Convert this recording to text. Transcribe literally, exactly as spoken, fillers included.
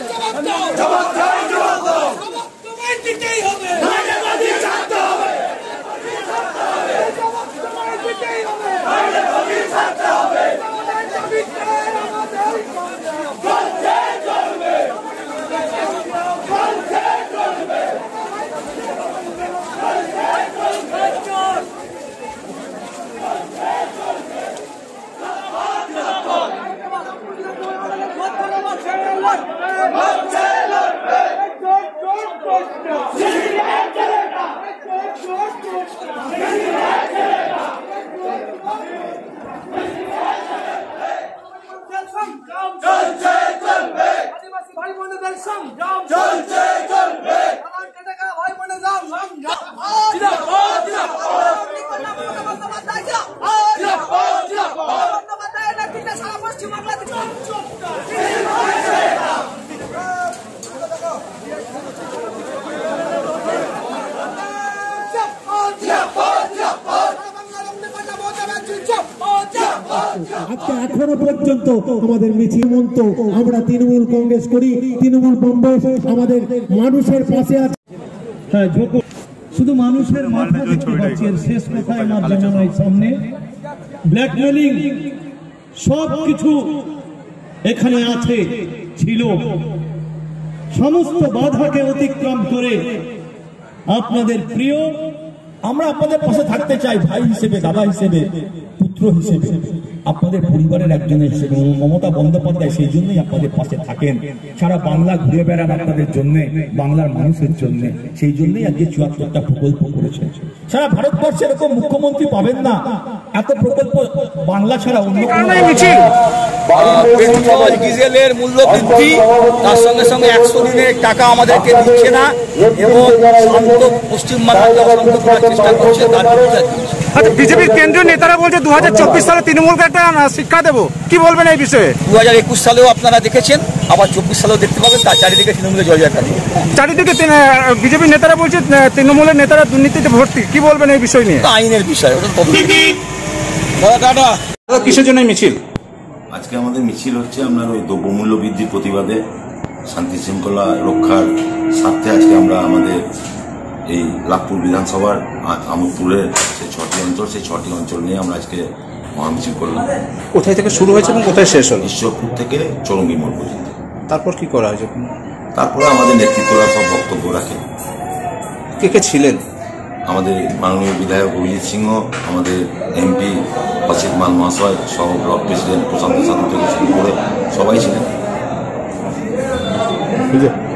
আজকে এখনো পর্যন্ত আমাদের মিছিল মন্ত আমরা তৃণমূল কংগ্রেস করি, তৃণমূল কংগ্রেস আমাদের মানুষের পাশে আছে। হ্যাঁ, শুধু মানুষের মাথা দেখতে পাচ্ছেন। শেষ কথায় আমার জানানোর সামনে ব্ল্যাকমেলিং সব কিছু এখানে আছে, ছিল। সমস্ত বাধাকে অতিক্রম করে আপনাদের প্রিয়, আমরা আপনাদের পাশে থাকতে চাই, ভাই হিসেবে, দাদা হিসেবে, পুত্র হিসেবে, আপনাদের পরিবারের একজন হিসেবে। মমতা বন্দ্যোপাধ্যায় সেই জন্যই আপনাদের পাশে থাকেন, সারা বাংলা ঘুরে বেড়ান আপনাদের জন্য, বাংলার মানুষের জন্য। সেই জন্যই আজকে চুয়াত্তরটা প্রকল্প করেছেন। সারা ভারতবর্ষে এরকম মুখ্যমন্ত্রী পাবেন না, এত প্রকল্প বাংলা ছাড়া অন্য মিছিল। পেট্রোল ডিজেলের মূল্য বৃদ্ধি, তার সঙ্গে সঙ্গে একশো দিনের টাকা আমাদেরকে দিচ্ছে না এবং শান্ত পশ্চিমবাংলাকে অশান্ত করার চেষ্টা করছে। আচ্ছা, বিজেপির কেন্দ্রীয় নেতারা বলছে দু হাজার চব্বিশ সালে তৃণমূলকে একটা শিক্ষা দেবো, কি বলবেন এই বিষয়ে? দু হাজার একুশ সালেও আপনারা দেখেছেন, আবার চব্বিশ সালেও দেখতে পাবেন, তার চারিদিকে তৃণমূলের জয় জয়কার। চারিদিকে বিজেপির নেতারা বলছে তৃণমূলের নেতারা দুর্নীতিতে ভর্তি, কি বলবেন এই বিষয় নিয়ে? আইনের বিষয়, ওটা কিসের জন্য মিছিল? আজকে আমাদের মিছিল হচ্ছে আপনার ওই দ্রব্যমূল্য বৃদ্ধির প্রতিবাদে, শান্তি শৃঙ্খলা রক্ষার স্বার্থে আজকে আমরা আমাদের এই লাভপুর বিধানসভার আমোদপুরের যে ছটি অঞ্চল, সেই ছটি অঞ্চল নিয়ে আমরা আজকে মহামিছিল করলাম। কোথায় থেকে শুরু হয়েছে এবং কোথায় শেষ হল? ঈশ্বরপুর থেকে চরঙ্গি মোড় পর্যন্ত। তারপর কি করা হয়েছে? তারপরে আমাদের নেতৃত্বরা সব বক্তব্য রাখে। কে কে ছিলেন? আমাদের মাননীয় বিধায়ক অভিজিৎ সিংহ, আমাদের এমপি অসিত মাল মহাশয় সহ ব্লক প্রেসিডেন্ট প্রশান্ত সাধু থেকে শুরু করে সবাই ছিলেন।